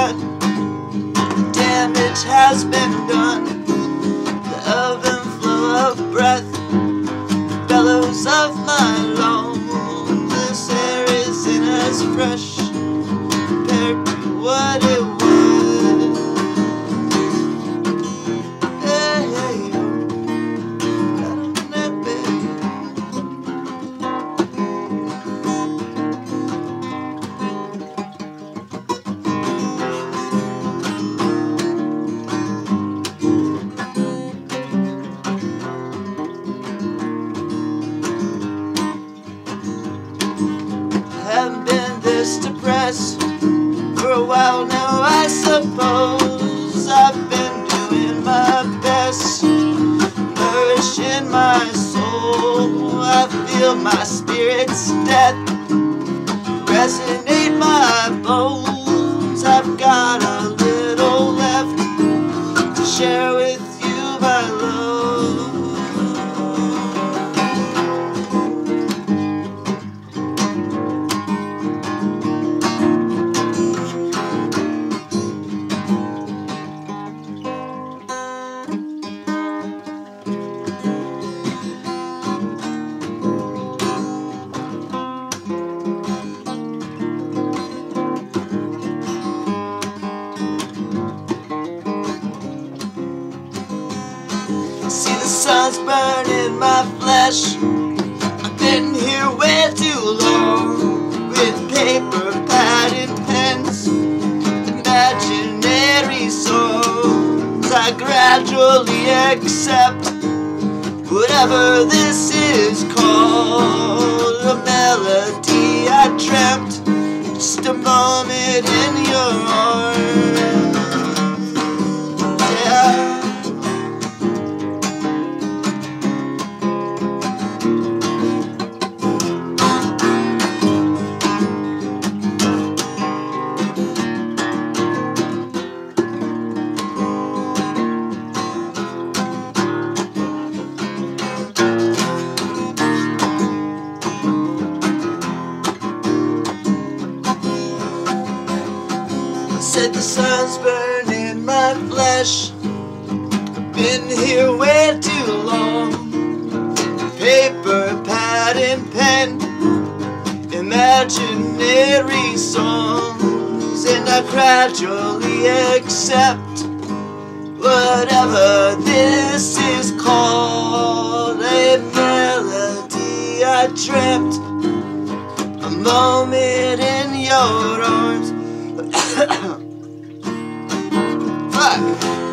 sun. Damage has been done. The oven flow of breath, bellows of my lungs. This air isn't as fresh compared to what it was. Haven't been this depressed for a while now, I suppose. I've been doing my best, nourishing my soul. I feel my spirit's death resonate my bones. I've got a little left to share with you, my love. See the sun's burning my flesh. I've been here way too long, with paper, pad, and pens, imaginary songs. I gradually accept whatever this is called. A melody I dreamt, just a moment in your arms. Yeah. Said the sun's burning my flesh. I've been here way too long. Paper, pad, and pen, imaginary songs, and I gradually accept whatever this is called. A melody I dreamt, a moment in your arms. Fuck.